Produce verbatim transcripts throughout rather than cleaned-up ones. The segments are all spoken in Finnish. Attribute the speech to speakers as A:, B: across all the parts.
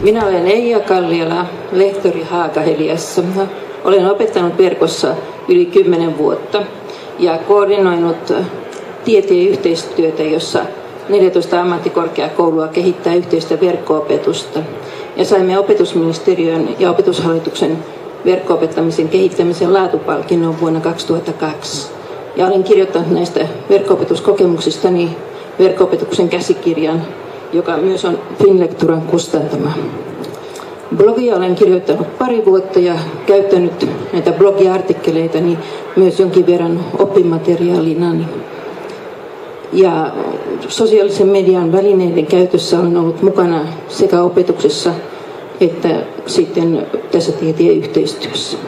A: Minä olen Eija Kalliala, lehtori Haakaheliassa. Olen opettanut verkossa yli kymmenen vuotta ja koordinoinut tieteen yhteistyötä, jossa neljätoista ammattikorkeakoulua kehittää yhteistä verkko-opetusta. Ja saimme opetusministeriön ja opetushallituksen verkko-opettamisen kehittämisen laatupalkinnon vuonna kaksituhattakaksi. Ja olen kirjoittanut näistä verkko-opetuskokemuksistani verkko-opetuksen käsikirjan, joka myös on Finlecturan kustantama. Blogia olen kirjoittanut pari vuotta ja käyttänyt näitä blogiartikkeleitani myös jonkin verran oppimateriaalinani. Ja sosiaalisen median välineiden käytössä olen ollut mukana sekä opetuksessa että sitten tässä tieteen yhteistyössä.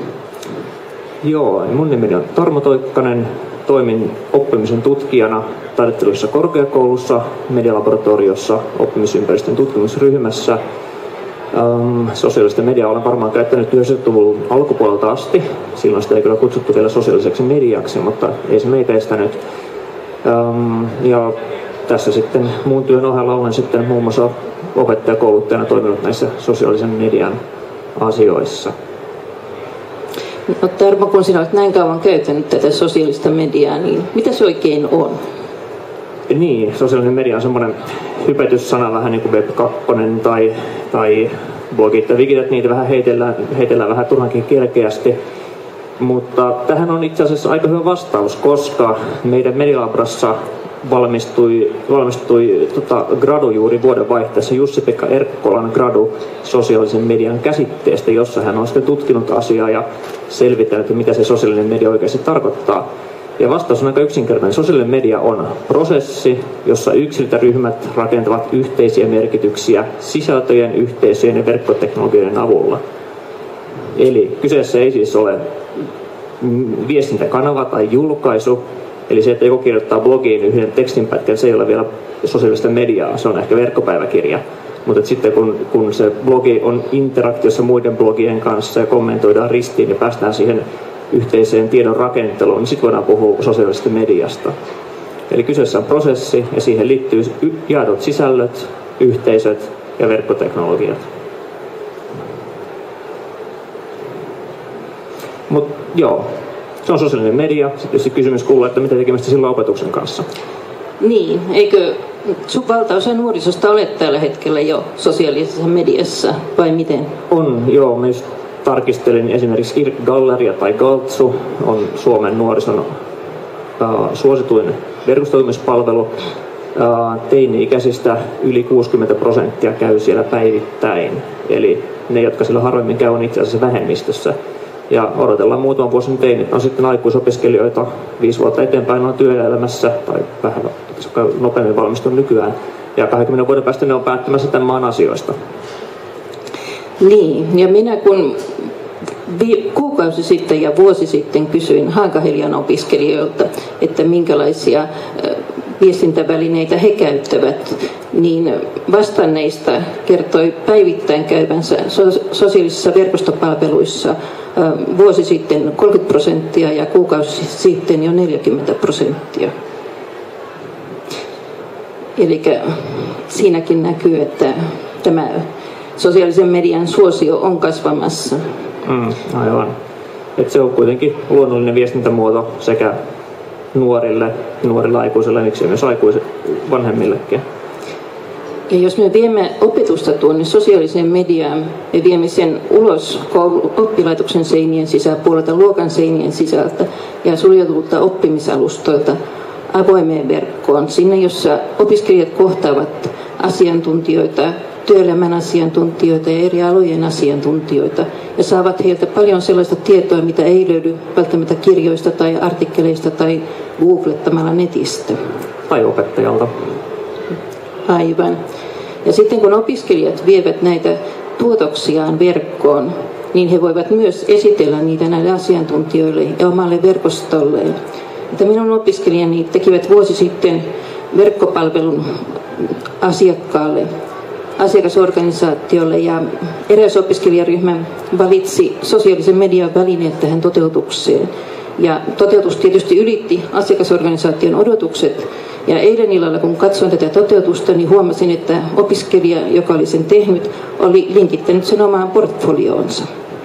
B: Joo, mun nimeni on Tarmo Toikkanen. Toimin oppimisen tutkijana taidetteellisessa korkeakoulussa, medialaboratoriossa, oppimisympäristön tutkimusryhmässä. Ähm, sosiaalista mediaa olen varmaan käyttänyt yhdeksänkymmentäluvun alkupuolelta asti. Silloin sitä ei kyllä kutsuttu vielä sosiaaliseksi mediaksi, mutta ei se meitä estänyt. Ähm, ja tässä sitten muun työn ohella olen sitten muun muassa opettajakouluttajana toiminut näissä sosiaalisen median asioissa.
A: No Tarmo, kun sinä olet näin kauan käyttänyt tätä sosiaalista mediaa, niin mitä se oikein on?
B: Niin, sosiaalinen media on semmoinen hypetyssana vähän niin kuin web kaksi tai, tai blogit ja wikit, niitä vähän heitellään, heitellään vähän turhankin kelkeästi. Mutta tähän on itse asiassa aika hyvä vastaus, koska meidän Medialabrassa valmistui, valmistui tota, gradu juuri vuoden vaihteessa Jussi-Pekka Erkkolan gradu sosiaalisen median käsitteestä, jossa hän on sitten tutkinut asiaa ja selvittänyt, mitä se sosiaalinen media oikeasti tarkoittaa. Ja vastaus on aika yksinkertainen. Sosiaalinen media on prosessi, jossa yksilöt ja ryhmät rakentavat yhteisiä merkityksiä sisältöjen, yhteisöjen ja verkkoteknologioiden avulla. Eli kyseessä ei siis ole viestintäkanava tai julkaisu, eli se, että joku kirjoittaa blogiin yhden tekstinpätkän, se ei ole vielä sosiaalista mediaa, se on ehkä verkkopäiväkirja. Mutta sitten kun, kun se blogi on interaktiossa muiden blogien kanssa ja kommentoidaan ristiin ja päästään siihen yhteiseen tiedon rakenteluun, niin sitten voidaan puhua sosiaalisesta mediasta. Eli kyseessä on prosessi ja siihen liittyy jaetut sisällöt, yhteisöt ja verkkoteknologiat. Mutta joo, se on sosiaalinen media. Sitten tietysti kysymys kuuluu, että mitä tekemistä sillä opetuksen kanssa?
A: Niin, eikö sun valtaosa nuorisosta ole tällä hetkellä jo sosiaalisessa mediassa vai miten?
B: On, joo. Mä just tarkistelin esimerkiksi I R C-galleria tai Galtsu on Suomen nuorison uh, suosituin verkostoitumispalvelu. Uh, teini-ikäisistä yli kuusikymmentä prosenttia käy siellä päivittäin. Eli ne, jotka siellä harvemmin käy, on itse asiassa vähemmistössä. Ja odotellaan muutaman vuosin teinit on sitten aikuisopiskelijoita viisi vuotta eteenpäin on työelämässä tai vähän nopeammin valmistunut nykyään. Ja kahdenkymmenen vuoden päästä ne on päättämässä tämän maan asioista.
A: Niin, ja minä kun vi- kuukausi sitten ja vuosi sitten kysyin Haakahelian opiskelijoilta, että minkälaisia viestintävälineitä he käyttävät, niin vastanneista kertoi päivittäin käyvänsä so- sosiaalisissa verkostopalveluissa vuosi sitten kolmekymmentä prosenttia ja kuukausi sitten jo neljäkymmentä prosenttia. Eli siinäkin näkyy, että tämä sosiaalisen median suosio on kasvamassa.
B: Mm, aivan. Et se on kuitenkin luonnollinen viestintämuoto sekä nuorille, nuorille aikuisille, miksi myös aikuisille vanhemmillekin.
A: Ja jos me viemme opetusta tuonne sosiaaliseen mediaan, me viemme sen ulos koulu, oppilaitoksen seinien sisäpuolelta, luokan seinien sisältä ja suljetulta oppimisalustoilta avoimeen verkkoon, sinne jossa opiskelijat kohtaavat asiantuntijoita, työelämän asiantuntijoita ja eri alojen asiantuntijoita ja saavat heiltä paljon sellaista tietoa, mitä ei löydy välttämättä kirjoista tai artikkeleista tai googlettamalla netistä.
B: Tai opettajalta.
A: Aivan. Ja sitten kun opiskelijat vievät näitä tuotoksiaan verkkoon, niin he voivat myös esitellä niitä näille asiantuntijoille ja omalle verkostolleen. Että minun opiskelijani tekivät vuosi sitten verkkopalvelun asiakkaalle, asiakasorganisaatiolle ja eräs opiskelijaryhmä valitsi sosiaalisen median välineet tähän toteutukseen. Ja toteutus tietysti ylitti asiakasorganisaation odotukset Ja eilen illalla, kun katsoin tätä toteutusta, niin huomasin, että opiskelija, joka oli sen tehnyt, oli linkittänyt sen omaan portfolioonsa.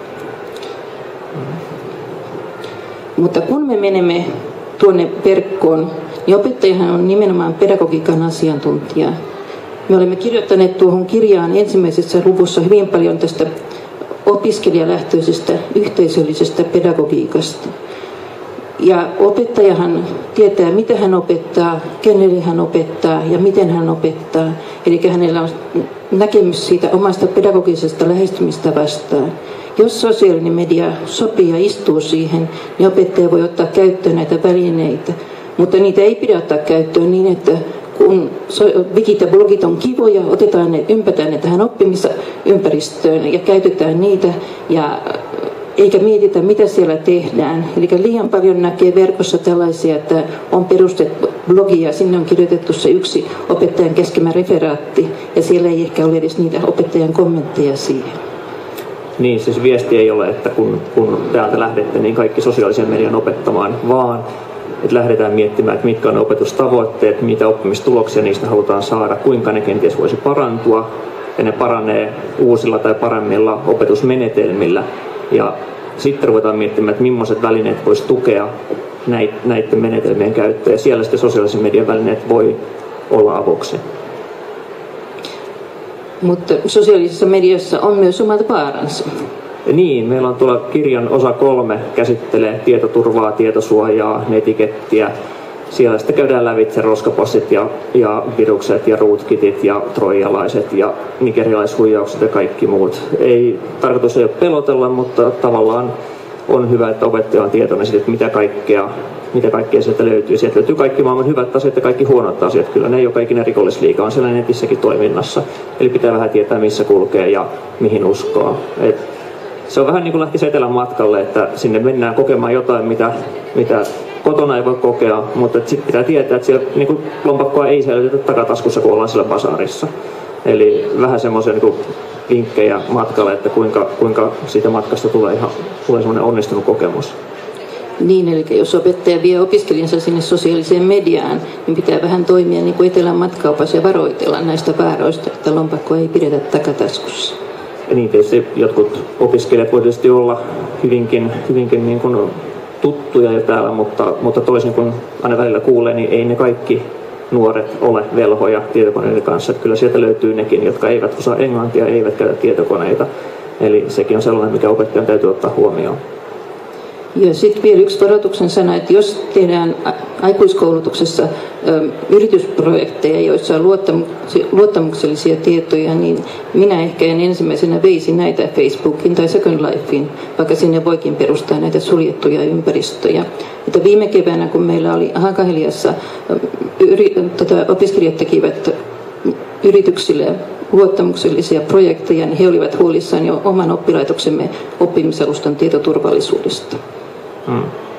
A: Mutta kun me menemme tuonne verkkoon, niin opettajahan on nimenomaan pedagogiikan asiantuntija. Me olemme kirjoittaneet tuohon kirjaan ensimmäisessä luvussa hyvin paljon tästä opiskelijalähtöisestä yhteisöllisestä pedagogiikasta. Ja opettajahan tietää, mitä hän opettaa, kenelle hän opettaa ja miten hän opettaa. Eli hänellä on näkemys siitä omasta pedagogisesta lähestymistavastaan. Jos sosiaalinen media sopii ja istuu siihen, niin opettaja voi ottaa käyttöön näitä välineitä. Mutta niitä ei pidä ottaa käyttöön niin, että kun wikit ja blogit on kivoja, otetaan ne, ympätään ne tähän oppimisympäristöön ja käytetään niitä, ja eikä mietitä, mitä siellä tehdään. Eli liian paljon näkee verkossa tällaisia, että on perustettu blogia, sinne on kirjoitettu se yksi opettajan käskemä referaatti, ja siellä ei ehkä ole edes niitä opettajan kommentteja siihen.
B: Niin, siis viesti ei ole, että kun, kun täältä lähdette, niin kaikki sosiaalisen median opettamaan, vaan että lähdetään miettimään, että mitkä on ne opetustavoitteet, mitä oppimistuloksia niistä halutaan saada, kuinka ne kenties voisi parantua, ja ne paranee uusilla tai paremmilla opetusmenetelmillä. Ja sitten ruvetaan miettimään, että millaiset välineet voisi tukea näiden menetelmien käyttöä, ja siellä sitten sosiaalisen median välineet voi olla avuksi.
A: Mutta sosiaalisessa mediassa on myös omat vaaransa.
B: Niin, meillä on tuolla kirjan osa kolme käsittelee tietoturvaa, tietosuojaa, netikettiä. Siellä sitten käydään lävitse roskapostit ja, ja virukset ja rootkitit ja troijalaiset ja nigerialaishuijaukset ja kaikki muut. Ei, tarkoitus ei ole pelotella, mutta tavallaan on hyvä, että opettaja on tietoinen siitä, että mitä kaikkea, mitä kaikkea sieltä löytyy. Sieltä löytyy kaikki maailman hyvät asiat ja kaikki huonot asiat. Kyllä ne ei ole kaikki rikollisliiga, on siellä netissäkin toiminnassa. Eli pitää vähän tietää, missä kulkee ja mihin uskoo. Et se on vähän niin kuin lähtisi etelän matkalle, että sinne mennään kokemaan jotain, mitä, mitä kotona ei voi kokea, mutta sitten pitää tietää, että siellä niin kuin lompakkoa ei säilytetä takataskussa, kun ollaan siellä basaarissa. Eli vähän semmoisia niin kuin vinkkejä matkalle, että kuinka, kuinka siitä matkasta tulee ihan tulee semmoinen onnistunut kokemus.
A: Niin, eli jos opettaja vie opiskelijansa sinne sosiaaliseen mediaan, niin pitää vähän toimia niin kuin etelän matkaopassa ja varoitella näistä vaaroista, että lompakkoa ei pidetä takataskussa.
B: Ja niin tietysti jotkut opiskelijat voi tietysti olla hyvinkin, hyvinkin niin kuin tuttuja jo täällä, mutta, mutta toisin kuin aina välillä kuulee, niin ei ne kaikki nuoret ole velhoja tietokoneiden kanssa. Että kyllä sieltä löytyy nekin, jotka eivät osaa englantia, eivät käytä tietokoneita. Eli sekin on sellainen, mikä opettajan täytyy ottaa huomioon.
A: Ja sitten vielä yksi varoituksen sana, että jos tehdään aikuiskoulutuksessa ö, yritysprojekteja, joissa on luottamuksellisia tietoja, niin minä ehkä en ensimmäisenä veisi näitä Facebookin tai Second Lifein, vaikka sinne voikin perustaa näitä suljettuja ympäristöjä. Että viime keväänä, kun meillä oli Hakaheliassa, yri, tota, opiskelijat tekivät yrityksille luottamuksellisia projekteja, niin he olivat huolissaan jo oman oppilaitoksemme oppimisalustan tietoturvallisuudesta. Hmm.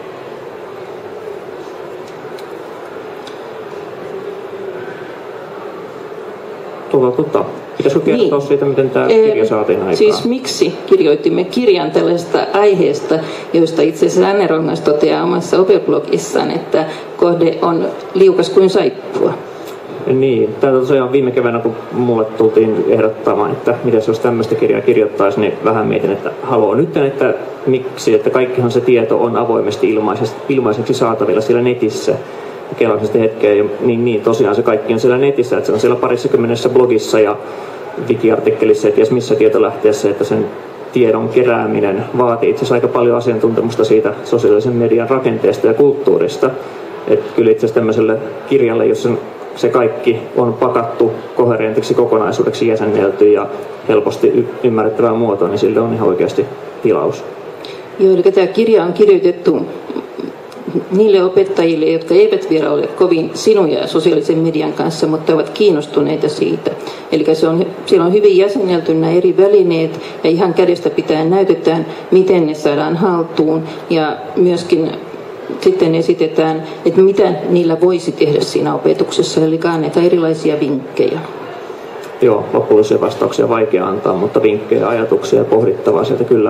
B: Tuota, tuota. Pitäisikö kertoa niin siitä, miten tämä kirja saatiin aikaan?
A: Siis miksi kirjoitimme kirjan tällaista aiheesta, josta itse asiassa Anne Rongas toteaa omassa opeblogissaan, että kohde on liukas kuin saippua.
B: Niin, tämä tosiaan viime keväänä, kun mulle tultiin ehdottamaan, että mitä jos tämmöistä kirjaa kirjoittaisi, niin vähän mietin, että haluan nyt, että miksi, että kaikkihan se tieto on avoimesti ilmaiseksi saatavilla siellä netissä. Kelasin sitten hetkeä, niin, niin tosiaan se kaikki on siellä netissä, että se on siellä parissa kymmenessä blogissa ja digiartikkelissa, että ties missä tietolähteessä, että sen tiedon kerääminen vaatii itse asiassa aika paljon asiantuntemusta siitä sosiaalisen median rakenteesta ja kulttuurista. Että kyllä itse asiassa tämmöiselle kirjalle, jos se kaikki on pakattu koherentiksi kokonaisuudeksi jäsennelty ja helposti y- ymmärrettävään muotoon, niin sille on ihan oikeasti tilaus.
A: Joo, eli tämä kirja on kirjoitettu niille opettajille, jotka eivät vielä ole kovin sinuja sosiaalisen median kanssa, mutta ovat kiinnostuneita siitä. Eli se on, siellä on hyvin jäsennelty nämä eri välineet ja ihan kädestä pitää näytetään, miten ne saadaan haltuun ja myöskin sitten esitetään, että mitä niillä voisi tehdä siinä opetuksessa, eli annetaan erilaisia vinkkejä.
B: Joo, lopullisia vastauksia vaikea antaa, mutta vinkkejä, ajatuksia ja pohdittavaa sieltä kyllä,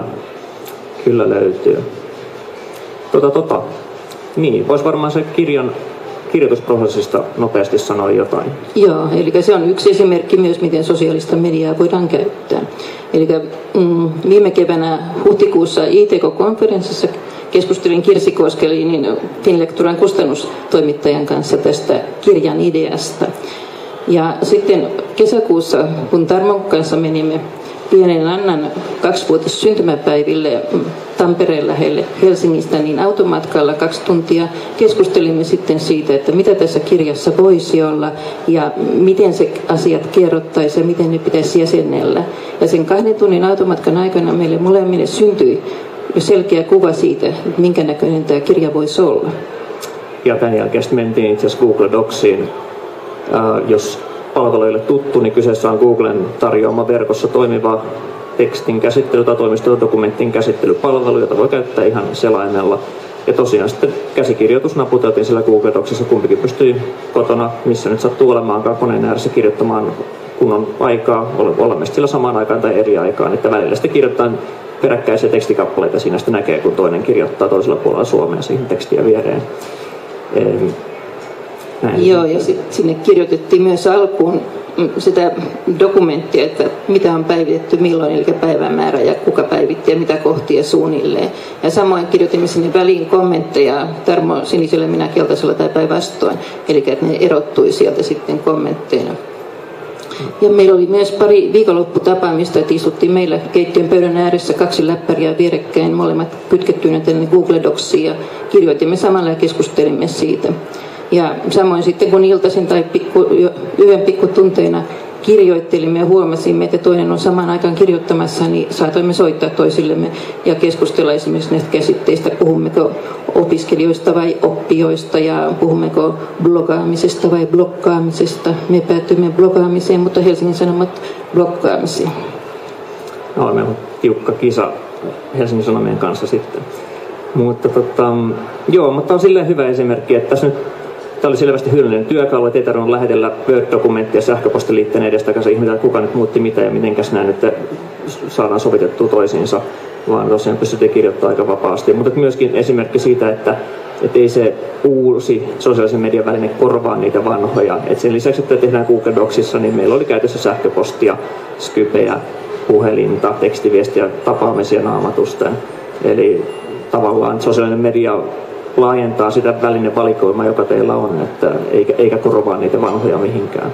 B: kyllä löytyy. Tota, tota. Niin, voisi varmaan se kirjan, kirjoitusprosessista nopeasti sanoa jotain.
A: Joo, eli se on yksi esimerkki myös, miten sosiaalista mediaa voidaan käyttää. Eli mm, viime keväänä huhtikuussa I T K-konferenssissa keskustelin Kirsi Koskelinin Finlecturan kustannustoimittajan kanssa tästä kirjan ideasta. Ja sitten kesäkuussa, kun Tarmon kanssa menimme pienen Annan kaksivuotis syntymäpäiville Tampereen lähelle Helsingistä, niin automatkalla kaksi tuntia keskustelimme sitten siitä, että mitä tässä kirjassa voisi olla ja miten se asiat kerrottaisiin ja miten ne pitäisi jäsennellä. Ja sen kahden tunnin automatkan aikana meille molemmille syntyi selkeä kuva siitä, minkä näköinen tämä kirja voisi olla.
B: Ja tämän jälkeen mentiin itse asiassa Google Docsiin. Uh, jos palveluille tuttu, niin kyseessä on Googlen tarjoama verkossa toimiva tekstin käsittely- tai toimistodokumentin käsittelypalvelu, jota voi käyttää ihan selaimella. Ja tosiaan sitten käsikirjoitus naputeltiin sillä Google Docsissa, kumpikin pystyi kotona, missä nyt sattuu olemaankaan koneen ääressä kirjoittamaan kunnon aikaa, olemme sillä samaan aikaan tai eri aikaan, että välillä sitten kirjoittaa peräkkäisiä tekstikappaleita, siinä sitten näkee, kun toinen kirjoittaa toisella puolella Suomea siihen tekstiä viereen. Näin.
A: Joo, ja sit sinne kirjoitettiin myös alkuun sitä dokumenttia, että mitä on päivitetty milloin, eli päivämäärä ja kuka päivitti ja mitä kohtia suunnilleen. Ja samoin kirjoitimme sinne väliin kommentteja, Tarmo sinisellä, minä keltaisella tai päinvastoin, eli että ne erottui sieltä sitten kommentteina. Ja meillä oli myös pari viikonlopputapaamista, että istuttiin meillä keittiön pöydän ääressä kaksi läppäriä vierekkäin, molemmat kytkettyinä tänne Google Docsiin ja kirjoitimme samalla ja keskustelimme siitä. Ja samoin sitten kun iltaisin tai pikku, yön pikkutunteina kirjoittelimme ja huomasimme, että toinen on samaan aikaan kirjoittamassa, niin saatoimme soittaa toisillemme ja keskustella esimerkiksi näistä käsitteistä, puhummeko opiskelijoista vai oppijoista ja puhummeko blogaamisesta vai blokkaamisesta. Me päätyimme blogaamiseen, mutta Helsingin Sanomat blokkaamiseen.
B: No, meillä on tiukka kisa Helsingin Sanomien kanssa sitten. Mutta tota, joo, mutta on silleen hyvä esimerkki, että tässä nyt tämä oli selvästi hyödyllinen työkalu, että ei tarvinnut lähetellä Word-dokumenttia sähköpostiliitteen edestakaisin ihmetellä, kuka nyt muutti mitä ja mitenkäs näin, että saadaan sovitettua toisiinsa, vaan tosiaan pystyttiin kirjoittamaan aika vapaasti. Mutta myöskin esimerkki siitä, että, että ei se uusi sosiaalisen median väline korvaa niitä vanhoja. Et sen lisäksi, että tehdään Google Docsissa, niin meillä oli käytössä sähköpostia, Skypeä, puhelinta, tekstiviestiä, tapaamisia, naamatusta. Eli tavallaan sosiaalinen media laajentaa sitä välinevalikoimaa, joka teillä on, että eikä, eikä korvaa niitä vanhoja mihinkään.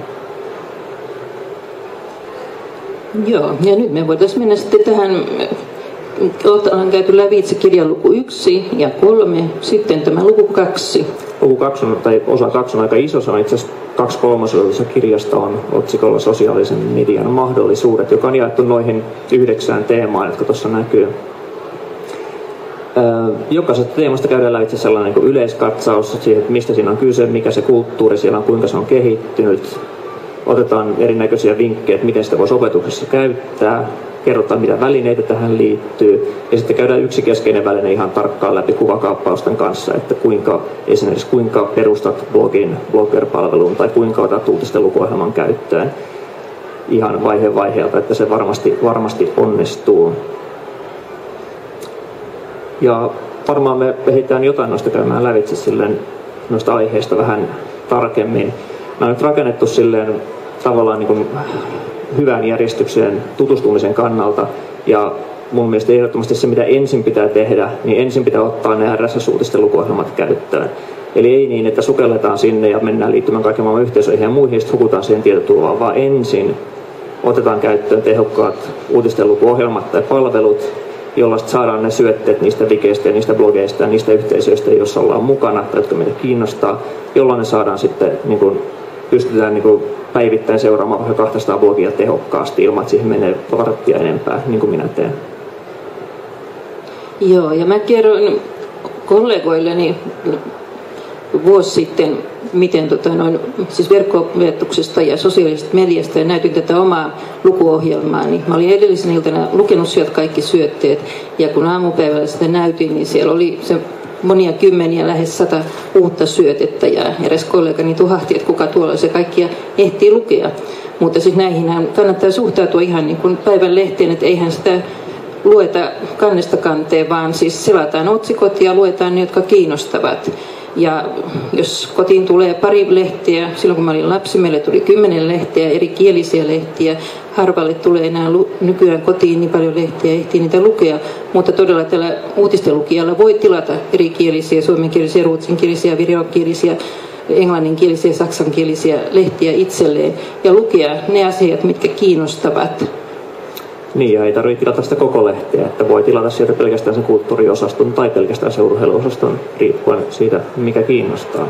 A: Joo, ja nyt me voitaisiin mennä sitten tähän, ollaan käyty läpi itse kirjan luku yksi ja kolme, sitten tämä luku kaksi.
B: Luku kaksi on, tai osa kaksi on aika iso, se on itse asiassa kaksi kolmasosaa kirjasta on otsikolla sosiaalisen median mahdollisuudet, joka on jaettu noihin yhdeksään teemaan, jotka tuossa näkyy. Jokaisesta teemasta käydään lävitse sellainen niin yleiskatsaus siihen, että mistä siinä on kyse, mikä se kulttuuri siellä on, kuinka se on kehittynyt. Otetaan erinäköisiä vinkkejä, että miten sitä voisi opetuksessa käyttää. Kerrotaan, mitä välineitä tähän liittyy. Ja sitten käydään yksi keskeinen väline ihan tarkkaan läpi kuvakaappausten kanssa, että kuinka, esimerkiksi kuinka perustat blogin, blogger-palvelun tai kuinka otat uutisten lukuohjelman käyttöön. Ihan vaihe vaiheelta, että se varmasti, varmasti onnistuu. Ja varmaan me ehditään jotain noista käymään lävitse silleen noista aiheista vähän tarkemmin. Mä oon nyt rakennettu silleen tavallaan niin kuin hyvän järjestykseen tutustumisen kannalta. Ja mun mielestä ehdottomasti se, mitä ensin pitää tehdä, niin ensin pitää ottaa ne R S S-uutisten lukuohjelmat käyttöön. Eli ei niin, että sukelletaan sinne ja mennään liittymään kaiken maailman yhteisöihin ja muihin, ja sitten hukutaan siihen tietoturvaan, vaan ensin otetaan käyttöön tehokkaat uutisten lukuohjelmat tai palvelut, jolla saadaan ne syötteet niistä vikeistä ja niistä blogeista ja niistä yhteisöistä, joissa ollaan mukana tai jotka meitä kiinnostaa, jolloin ne saadaan sitten, niin kuin, pystytään niin kuin, päivittäin seuraamaan vaikka kaksisataa blogia tehokkaasti ilman, että siihen menee varttia enempää, niin kuin minä teen.
A: Joo, ja mä kerroin kollegoilleni vuosi sitten, miten tota, noin, siis verkko-opetuksesta ja sosiaalisesta mediasta, ja näytin tätä omaa lukuohjelmaa, niin mä olin edellisen iltana lukenut sieltä kaikki syötteet, ja kun aamupäivällä sitä näytin, niin siellä oli se monia kymmeniä, lähes sata uutta syötettä, ja eräs kollegani tuhahti, että kuka tuolla se kaikkia ehtii lukea. Mutta siis näihinhän kannattaa suhtautua ihan niin kuin päivän lehteen, että eihän sitä lueta kannesta kanteen, vaan siis selataan otsikot ja luetaan ne, jotka kiinnostavat. Ja jos kotiin tulee pari lehtiä, silloin kun mä olin lapsi, meille tuli kymmenen lehteä, eri kielisiä lehtiä. Harvalle tulee enää nykyään kotiin niin paljon lehtiä, ehtii niitä lukea. Mutta todella tällä uutistenlukijalla voi tilata erikielisiä, suomenkielisiä, ruotsinkielisiä, virokielisiä, englanninkielisiä, saksankielisiä lehtiä itselleen ja lukea ne asiat, mitkä kiinnostavat.
B: Niin, ja ei tarvitse tilata sitä koko lehteä, että voi tilata sieltä pelkästään sen kulttuuriosaston tai pelkästään sen urheiluosaston, riippuen siitä, mikä kiinnostaa.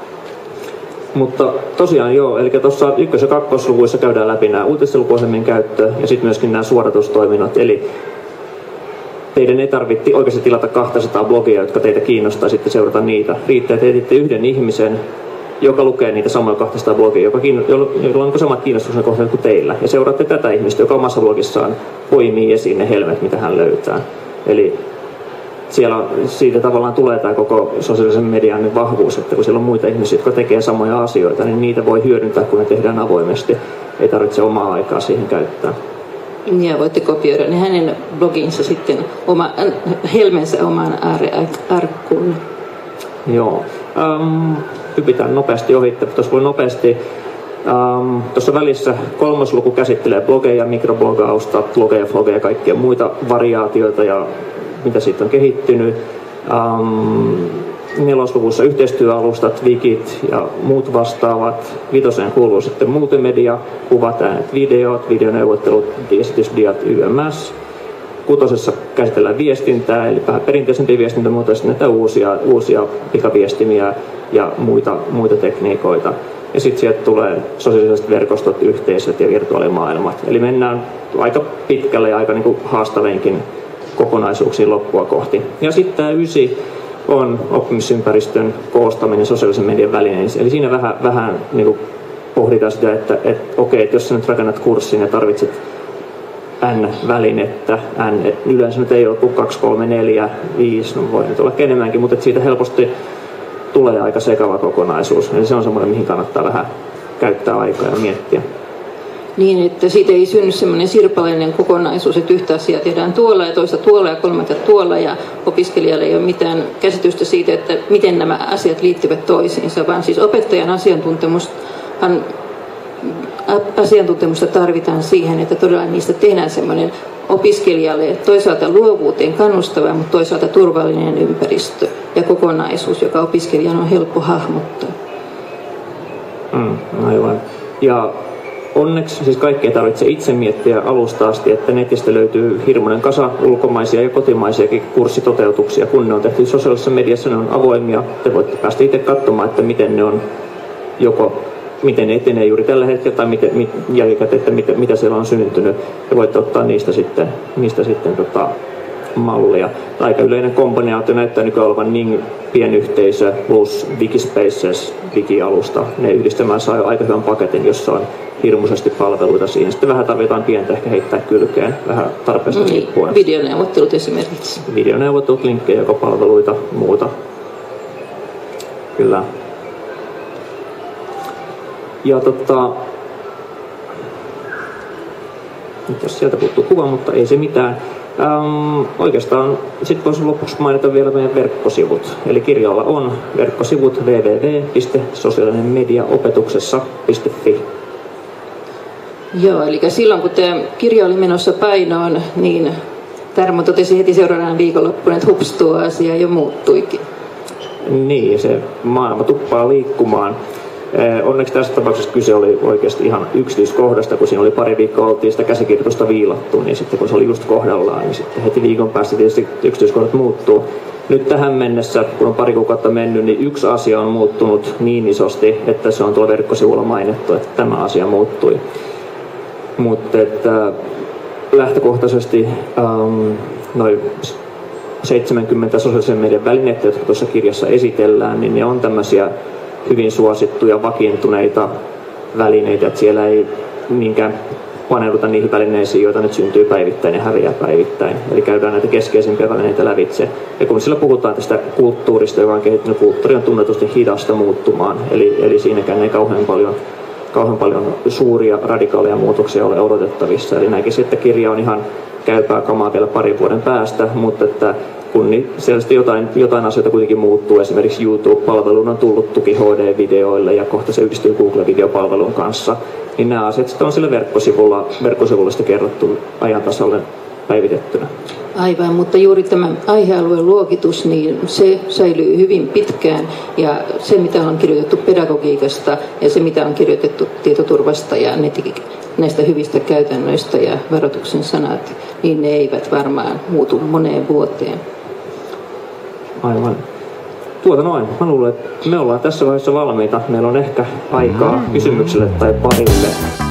B: Mutta tosiaan joo, eli tuossa ykkös- ja kakkosluvuissa käydään läpi nämä uutistenlukuohjelmien käyttö ja sitten myöskin nämä suoratustoiminnot, eli teidän ei tarvitse oikeasti tilata kaksisataa blogia, jotka teitä kiinnostaa, sitten seurata niitä. Riittää, että etitte yhden ihmisen, joka lukee niitä samoja kaksisataa blogia, joka jolla on samat kiinnostuksen kohteet kuin teillä. Ja seuraatte tätä ihmistä, joka omassa blogissaan poimii esiin ne helmet, mitä hän löytää. Eli siellä siitä tavallaan tulee tämä koko sosiaalisen median vahvuus, että kun siellä on muita ihmisiä, jotka tekee samoja asioita, niin niitä voi hyödyntää, kun ne tehdään avoimesti. Ei tarvitse omaa aikaa siihen käyttää.
A: Ja voitte kopioida ne hänen bloginsa sitten oma, helmensä omaan äärearkkuun.
B: Joo. Um, hypitään nopeasti ohi. Tuossa voi nopeasti. Um, Tuossa välissä kolmas luku käsittelee blogeja, mikroblogausta, blogeja, vlogeja ja kaikkia muita variaatioita ja mitä siitä on kehittynyt. Um, nelosluvussa yhteistyöalustat, wikit ja muut vastaavat. Vitoseen kuuluu sitten multimedia, kuvat, äänet, videot, videoneuvottelut, esitysdiat, yms. Kutosessa käsitellään viestintää, eli vähän perinteisempiä viestintämuotoja, sitten näitä uusia, uusia pikaviestimiä ja muita, muita tekniikoita. Ja sitten sieltä tulee sosiaaliset verkostot, yhteisöt ja virtuaalimaailmat. Eli mennään aika pitkälle ja aika niin kuin haastaviinkin kokonaisuuksiin loppua kohti. Ja sitten tämä ysi on oppimisympäristön koostaminen sosiaalisen median välineisiin. Eli siinä vähän, vähän niin kuin pohditaan sitä, että, että okei, että jos sä nyt rakennat kurssin ja tarvitset N-välinettä, N, yleensä nyt ei ole kuin kaksi, kolme, neljä, viisi, no voi nyt olla enemmänkin, mutta siitä helposti tulee aika sekava kokonaisuus. Eli se on semmoinen, mihin kannattaa vähän käyttää aikaa ja miettiä.
A: Niin, että siitä ei synny semmoinen sirpaleinen kokonaisuus, että yhtä asiaa tehdään tuolla ja toista tuolla ja kolmatta tuolla ja opiskelijalle ei ole mitään käsitystä siitä, että miten nämä asiat liittyvät toisiinsa, vaan siis opettajan asiantuntemushan asiantuntemusta tarvitaan siihen, että todella niistä tehdään semmoinen opiskelijalle toisaalta luovuuteen kannustava, mutta toisaalta turvallinen ympäristö ja kokonaisuus, joka opiskelijan on helppo hahmottaa.
B: Mm, aivan. Ja onneksi siis kaikkea tarvitsee itse miettiä alusta asti, että netistä löytyy hirmuinen kasa ulkomaisia ja kotimaisiakin kurssitoteutuksia. Kun ne on tehty sosiaalisessa mediassa, ne on avoimia. Te voitte päästä itse katsomaan, että miten ne on joko miten ne etenee juuri tällä hetkellä tai miten, mit, jälkikäteen, että mitä, mitä siellä on syntynyt. Ja voitte ottaa niistä sitten, niistä sitten tota, mallia. Aika yleinen kombinaatio näyttää nykyään olevan Ning pienyhteisö plus Wikispaces Wiki-alusta. Ne yhdistämään saa jo aika hyvän paketin, jossa on hirmuisesti palveluita siinä. Sitten vähän tarvitaan pientä ehkä heittää kylkeen, vähän tarpeesta
A: mm,
B: riippuen.
A: Videoneuvottelut esimerkiksi.
B: Videoneuvottelut, linkkejä, joko palveluita, muuta. Kyllä. Ja tota, nyt jos sieltä puuttuu kuva, mutta ei se mitään. Ähm, oikeastaan sitten voisi lopuksi mainita vielä meidän verkkosivut. Eli kirjalla on verkkosivut double-u double-u double-u piste sosiaalinen media opetuksessa piste fi.
A: Joo, eli silloin kun tämä kirja oli menossa painoon, niin Tarmo totesi heti seuraavana viikonloppuna, että hups, tuo asia jo muuttuikin.
B: Niin, se maailma tuppaa liikkumaan. Onneksi tässä tapauksessa kyse oli oikeasti ihan yksityiskohdasta, kun siinä oli pari viikkoa oltiin sitä käsikirjoitusta viilattu, niin sitten kun se oli just kohdallaan, niin sitten heti viikon päästä tietysti yksityiskohdat muuttuu. Nyt tähän mennessä, kun on pari kuukautta mennyt, niin yksi asia on muuttunut niin isosti, että se on tuolla verkkosivulla mainittu, että tämä asia muuttui. Mutta että lähtökohtaisesti ähm, noin seitsemänkymmentä sosiaalisen median välineitä, jotka tuossa kirjassa esitellään, niin ne on tämmöisiä hyvin suosittuja, vakiintuneita välineitä, että siellä ei niinkään paneuduta niihin välineisiin, joita nyt syntyy päivittäin ja häviää päivittäin. Eli käydään näitä keskeisimpiä välineitä lävitse. Ja kun sillä puhutaan tästä kulttuurista, joka on kehittynyt, kulttuuri on tunnetusti hidasta muuttumaan, eli, eli siinäkään ei kauhean paljon kauhean paljon suuria radikaaleja muutoksia ole odotettavissa. Eli näkisin, että kirja on ihan käypää kamaa vielä parin vuoden päästä, mutta että kun niin selvästi jotain, jotain asioita kuitenkin muuttuu. Esimerkiksi YouTube-palveluun on tullut tuki H D-videoille ja kohta se yhdistyy Google-videopalvelun kanssa. Niin nämä asiat sitten on sillä verkkosivulla, verkkosivulla sitten kerrottu ajan tasalle päivitettynä.
A: Aivan, mutta juuri tämä aihealueen luokitus, niin se säilyy hyvin pitkään ja se mitä on kirjoitettu pedagogiikasta ja se mitä on kirjoitettu tietoturvasta ja näistä hyvistä käytännöistä ja varoituksen sanat, niin ne eivät varmaan muutu moneen vuoteen.
B: Aivan. Tuota noin. Mä luulen, että me ollaan tässä vaiheessa valmiita. Meillä on ehkä aikaa kysymykselle tai parille.